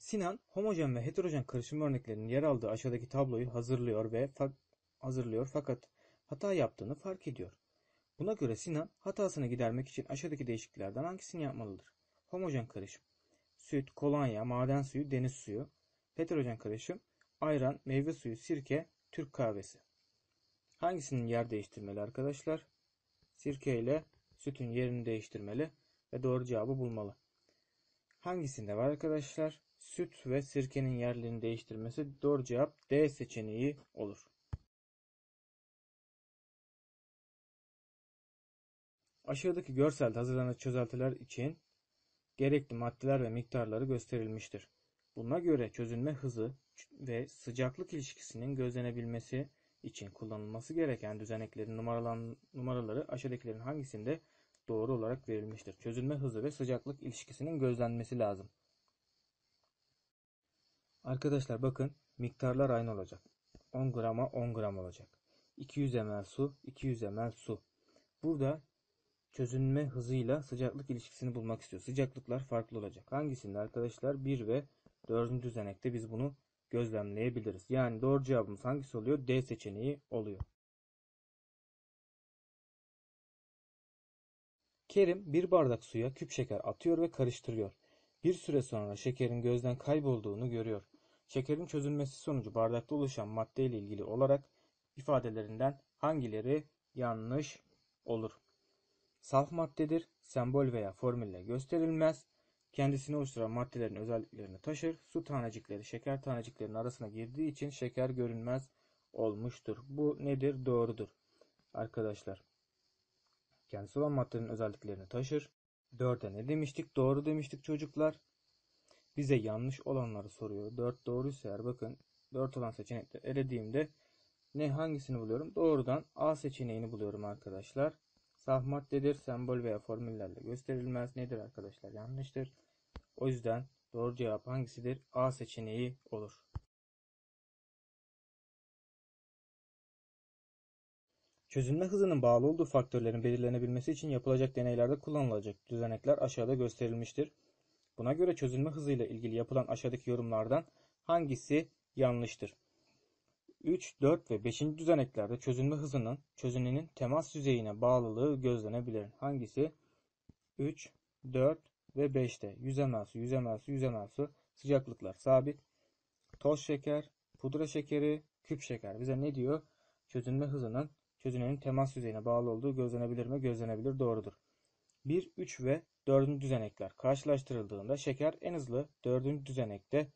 Sinan, homojen ve heterojen karışım örneklerinin yer aldığı aşağıdaki tabloyu hazırlıyor fakat hata yaptığını fark ediyor. Buna göre Sinan, hatasını gidermek için aşağıdaki değişikliklerden hangisini yapmalıdır? Homojen karışım: süt, kolonya, maden suyu, deniz suyu. Heterojen karışım: ayran, meyve suyu, sirke, Türk kahvesi. Hangisinin yer değiştirmeli arkadaşlar? Sirke ile sütün yerini değiştirmeli ve doğru cevabı bulmalı. Hangisinde var arkadaşlar? Süt ve sirkenin yerlerini değiştirmesi. Doğru cevap D seçeneği olur. Aşağıdaki görselde hazırlanan çözeltiler için gerekli maddeler ve miktarları gösterilmiştir. Buna göre çözünme hızı ve sıcaklık ilişkisinin gözlenebilmesi için kullanılması gereken düzeneklerin numaraları aşağıdakilerin hangisinde doğru olarak verilmiştir? Çözünme hızı ve sıcaklık ilişkisinin gözlenmesi lazım. Arkadaşlar bakın, miktarlar aynı olacak. 10 grama 10 gram olacak. 200 ml su, 200 ml su. Burada çözünme hızıyla sıcaklık ilişkisini bulmak istiyor. Sıcaklıklar farklı olacak. Hangisinde arkadaşlar? 1 ve 4. düzenekte biz bunu gözlemleyebiliriz. Yani doğru cevabımız hangisi oluyor? D seçeneği oluyor. Kerim bir bardak suya küp şeker atıyor ve karıştırıyor. Bir süre sonra şekerin gözden kaybolduğunu görüyor. Şekerin çözülmesi sonucu bardakta oluşan madde ile ilgili olarak ifadelerinden hangileri yanlış olur? Saf maddedir, sembol veya formülle gösterilmez, kendisini oluşturan maddelerin özelliklerini taşır, su tanecikleri şeker taneciklerinin arasına girdiği için şeker görünmez olmuştur. Bu nedir? Doğrudur. Arkadaşlar, kendisi olan maddenin özelliklerini taşır. 4'e ne demiştik? Doğru demiştik çocuklar. Bize yanlış olanları soruyor. 4 doğruysa eğer, bakın 4 olan seçenekleri elediğimde hangisini buluyorum? Doğrudan A seçeneğini buluyorum arkadaşlar. Saf maddedir, sembol veya formüllerle gösterilmez. Nedir arkadaşlar? Yanlıştır. O yüzden doğru cevap hangisidir? A seçeneği olur. Çözünme hızının bağlı olduğu faktörlerin belirlenebilmesi için yapılacak deneylerde kullanılacak düzenekler aşağıda gösterilmiştir. Buna göre çözünme hızıyla ilgili yapılan aşağıdaki yorumlardan hangisi yanlıştır? 3, 4 ve 5. düzeneklerde çözünme hızının çözünenin temas yüzeyine bağlılığı gözlenebilir. Hangisi? 3, 4 ve 5'te 100 ml su, 100 ml su, 100 ml su, sıcaklıklar sabit. Toz şeker, pudra şekeri, küp şeker bize ne diyor? Çözünme hızının çözünenin temas yüzeyine bağlı olduğu gözlenebilir mi? Gözlenebilir, doğrudur. 1, 3 ve 4. düzenekler karşılaştırıldığında şeker en hızlı 4. düzenekteki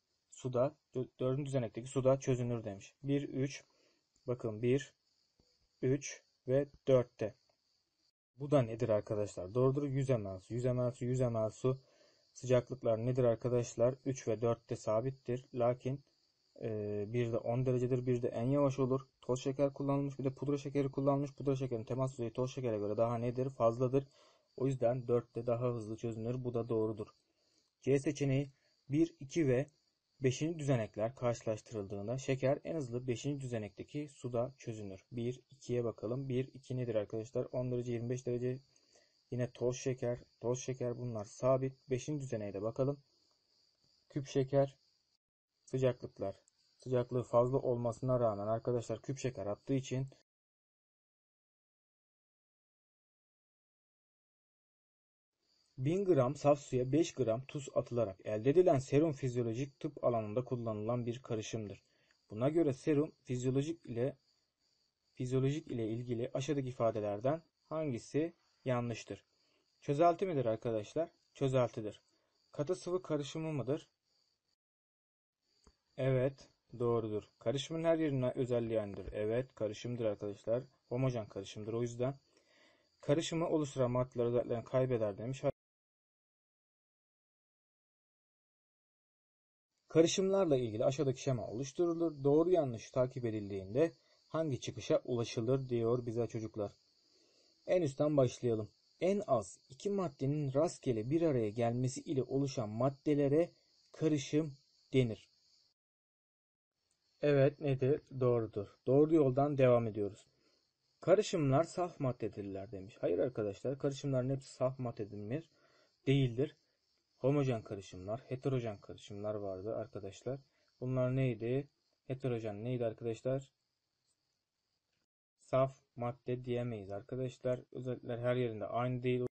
suda çözünür demiş. 1, 3, bakın 1, 3 ve 4'te. Bu da nedir arkadaşlar? Doğrudur. 100 ml su, 100 ml su, 100 ml su. Sıcaklıklar nedir arkadaşlar? 3 ve 4'te sabittir. Lakin bir de 10 derecedir, bir de en yavaş olur. Toz şeker kullanılmış, bir de pudra şekeri kullanılmış. Pudra şekerin temas yüzeyi toz şekere göre daha nedir? Fazladır. O yüzden 4'te daha hızlı çözünür. Bu da doğrudur. C seçeneği 1, 2 ve 5. düzenekler karşılaştırıldığında şeker en hızlı 5. düzenekteki suda çözünür. 1, 2'ye bakalım. 1, 2 nedir arkadaşlar? 10 derece, 25 derece. Yine toz şeker bunlar sabit. 5. düzeneğe de bakalım. Küp şeker, sıcaklığı fazla olmasına rağmen arkadaşlar küp şeker attığı için gram saf suya 5 gram tuz atılarak elde edilen serum fizyolojik tıp alanında kullanılan bir karışımdır. Buna göre serum fizyolojik ile ilgili aşağıdaki ifadelerden hangisi yanlıştır? Çözelti midir arkadaşlar? Çözeltidir. Katı sıvı karışımı mıdır? Evet, doğrudur. Karışımın her yerine özelliği aynıdır. Evet, karışımdır arkadaşlar. Homojen karışımdır. O yüzden karışımı oluşturan maddeler özelliklerini kaybeder demiş. Karışımlarla ilgili aşağıdaki şema oluşturulur. Doğru yanlış takip edildiğinde hangi çıkışa ulaşılır diyor bize çocuklar. En üstten başlayalım. En az iki maddenin rastgele bir araya gelmesi ile oluşan maddelere karışım denir. Evet, nedir? Doğrudur. Doğru yoldan devam ediyoruz. Karışımlar saf maddedirler demiş. Hayır arkadaşlar, karışımların hepsi saf maddedir değildir. Homojen karışımlar, heterojen karışımlar vardı arkadaşlar. Bunlar neydi? Heterojen neydi arkadaşlar? Saf madde diyemeyiz arkadaşlar. Özellikler her yerinde aynı değil.